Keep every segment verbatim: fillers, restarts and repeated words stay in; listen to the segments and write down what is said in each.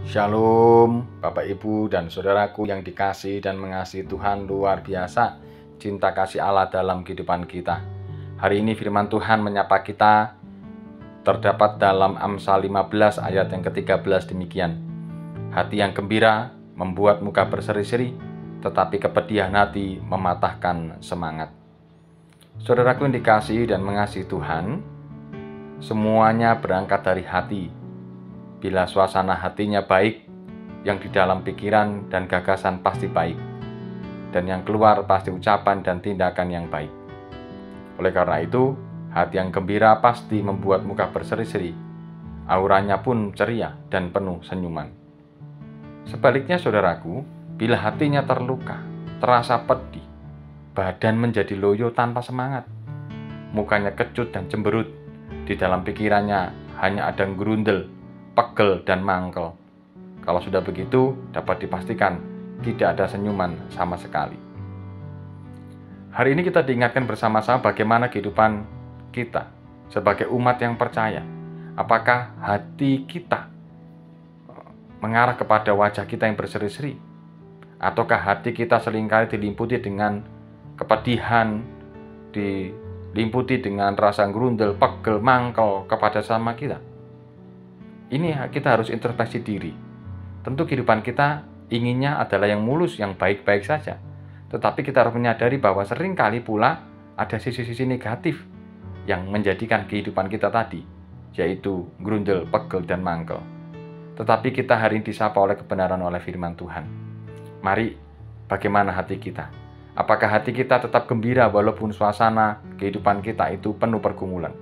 Shalom Bapak Ibu dan Saudaraku yang dikasihi dan mengasihi Tuhan. Luar biasa cinta kasih Allah dalam kehidupan kita. Hari ini firman Tuhan menyapa kita terdapat dalam Amsal lima belas ayat yang ke tiga belas demikian. Hati yang gembira membuat muka berseri-seri, tetapi kepedihan hati mematahkan semangat. Saudaraku yang dikasihi dan mengasihi Tuhan, semuanya berangkat dari hati. Bila suasana hatinya baik, yang di dalam pikiran dan gagasan pasti baik, dan yang keluar pasti ucapan dan tindakan yang baik. Oleh karena itu, hati yang gembira pasti membuat muka berseri-seri, auranya pun ceria dan penuh senyuman. Sebaliknya saudaraku, bila hatinya terluka, terasa pedih, badan menjadi loyo tanpa semangat, mukanya kecut dan cemberut, di dalam pikirannya hanya ada gerundel, pegel dan mangkel. Kalau sudah begitu, dapat dipastikan tidak ada senyuman sama sekali. Hari ini kita diingatkan bersama-sama bagaimana kehidupan kita sebagai umat yang percaya. Apakah hati kita mengarah kepada wajah kita yang berseri-seri? Ataukah hati kita seringkali dilimputi dengan kepedihan, dilimputi dengan rasa gerundel, pegel, mangkel kepada sama kita? Ini kita harus introspeksi diri. Tentu kehidupan kita inginnya adalah yang mulus, yang baik-baik saja. Tetapi kita harus menyadari bahwa seringkali pula ada sisi-sisi negatif yang menjadikan kehidupan kita tadi, yaitu gerundel, pegel, dan mangkel. Tetapi kita hari ini disapa oleh kebenaran oleh firman Tuhan. Mari, bagaimana hati kita? Apakah hati kita tetap gembira walaupun suasana kehidupan kita itu penuh pergumulan?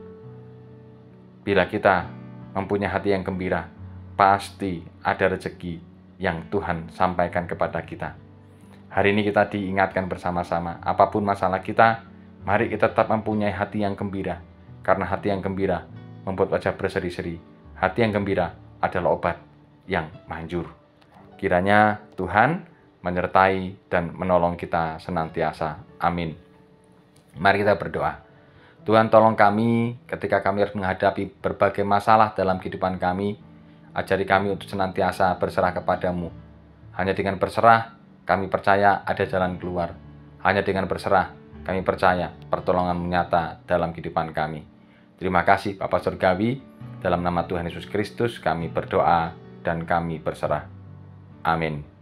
Bila kita mempunyai hati yang gembira, pasti ada rezeki yang Tuhan sampaikan kepada kita. Hari ini kita diingatkan bersama-sama, apapun masalah kita, mari kita tetap mempunyai hati yang gembira, karena hati yang gembira membuat wajah berseri-seri. Hati yang gembira adalah obat yang manjur. Kiranya Tuhan menyertai dan menolong kita senantiasa. Amin. Mari kita berdoa. Tuhan, tolong kami ketika kami harus menghadapi berbagai masalah dalam kehidupan kami. Ajari kami untuk senantiasa berserah kepadamu. Hanya dengan berserah, kami percaya ada jalan keluar. Hanya dengan berserah, kami percaya pertolongan nyata dalam kehidupan kami. Terima kasih Bapa Surgawi. Dalam nama Tuhan Yesus Kristus kami berdoa dan kami berserah. Amin.